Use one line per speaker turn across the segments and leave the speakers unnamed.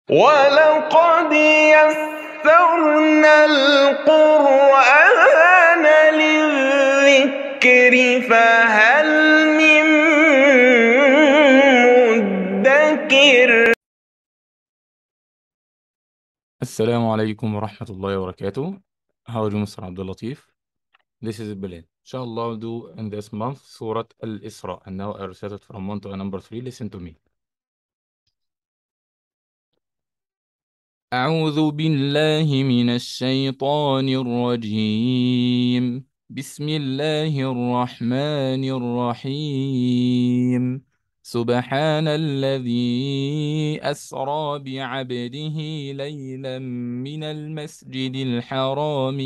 ولقد يسرنا القرآن للذكر فهل من مدكر.
السلام عليكم ورحمة الله وبركاته. How are you, Mr. Abdul Latif? This is Bilal. Inshallah, I'll do in this month Surah Al-Isra. And now I recited from 1 to number 3. Listen to me. أعوذ بالله من الشيطان الرجيم. بسم الله الرحمن الرحيم. سبحان الذي أسرى بعبده ليلا من المسجد الحرام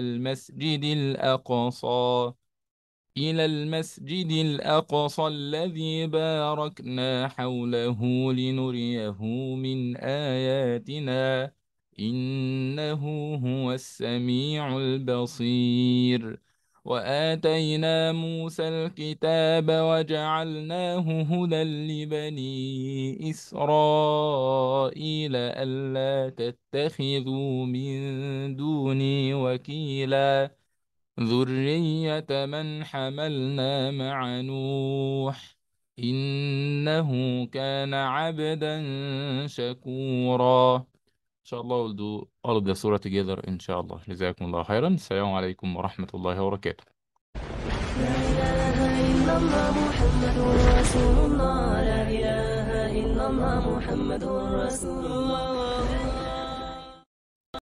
إلى المسجد الأقصى الذي باركنا حوله لنريه من آياتنا إنه هو السميع البصير. وآتينا موسى الكتاب وجعلناه هدى لبني إسرائيل ألا تتخذوا من دوني وكيلا ذرية من حملنا مع نوح إنه كان عبدا شكورا. إن شاء الله we'll do all of the surah together إن شاء الله. جزاكم الله خيرا. السلام عليكم ورحمة الله وبركاته.
لا إله إلا الله محمد رسول الله. لا إله إلا الله محمد رسول الله.